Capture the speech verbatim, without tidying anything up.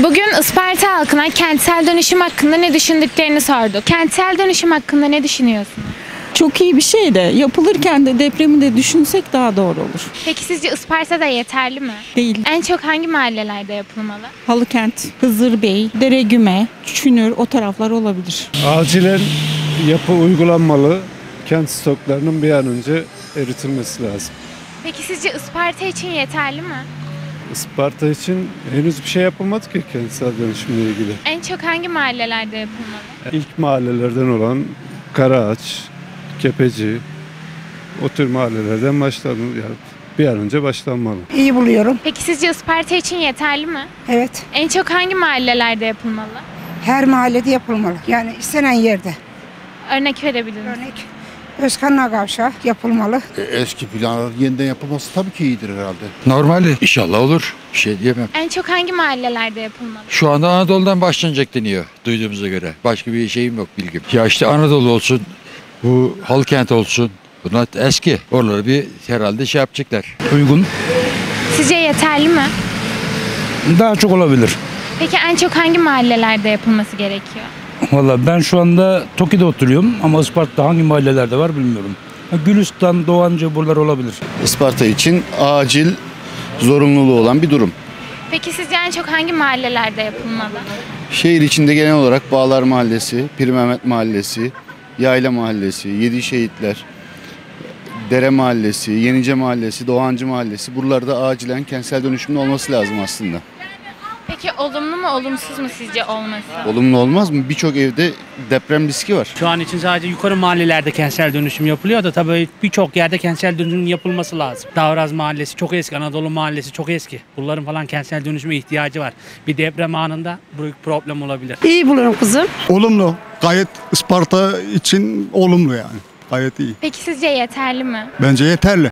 Bugün Isparta halkına kentsel dönüşüm hakkında ne düşündüklerini sorduk. Kentsel dönüşüm hakkında ne düşünüyorsunuz? Çok iyi bir şey de yapılırken de depremi de düşünsek daha doğru olur. Peki sizce Isparta'da yeterli mi? Değil. En çok hangi mahallelerde yapılmalı? Halıkent, Hızırbey, Deregüme, Çünür o taraflar olabilir. Acilen yapı uygulanmalı. Kent stoklarının bir an önce eritilmesi lazım. Peki sizce Isparta için yeterli mi? Isparta için henüz bir şey yapılmadı ki kentsel dönüşümle ilgili. En çok hangi mahallelerde yapılmalı? İlk mahallelerden olan Karaağaç, Kepeci, o tür mahallelerden başlanmalı. Yani bir an önce başlanmalı. İyi buluyorum. Peki sizce Isparta için yeterli mi? Evet. En çok hangi mahallelerde yapılmalı? Her mahallede yapılmalı. Yani istenen yerde. Örnek verebilir misiniz? Örnek Özkanlar Kavşağı yapılmalı. E, Eski planlar yeniden yapılması tabii ki iyidir herhalde. Normali. İnşallah olur. Bir şey diyemem. En çok hangi mahallelerde yapılmalı? Şu anda Anadolu'dan başlanacak deniyor duyduğumuza göre. Başka bir şeyim yok, bilgim. Ya işte Anadolu olsun, bu Halkent olsun. Bunlar eski. Oraları bir herhalde şey yapacaklar. Uygun. Sizce yeterli mi? Daha çok olabilir. Peki en çok hangi mahallelerde yapılması gerekiyor? Valla ben şu anda Toki'de oturuyorum ama Isparta'da hangi mahallelerde var bilmiyorum. Gülistan, Doğancı buralar olabilir. Isparta için acil zorunluluğu olan bir durum. Peki sizce en çok hangi mahallelerde yapılmalı? Şehir içinde genel olarak Bağlar Mahallesi, Pir Mehmet Mahallesi, Yayla Mahallesi, Yedi Şehitler, Dere Mahallesi, Yenice Mahallesi, Doğancı Mahallesi buralarda acilen kentsel dönüşümün olması lazım aslında. Peki olumlu mu olumsuz mu sizce olması? Olumlu olmaz mı? Birçok evde deprem riski var. Şu an için sadece yukarı mahallelerde kentsel dönüşüm yapılıyor da tabii birçok yerde kentsel dönüşüm yapılması lazım. Davraz Mahallesi çok eski, Anadolu Mahallesi çok eski. Bunların falan kentsel dönüşüme ihtiyacı var. Bir deprem anında büyük problem olabilir. İyi buluyorum kızım. Olumlu. Gayet Isparta için olumlu yani. Gayet iyi. Peki sizce yeterli mi? Bence yeterli.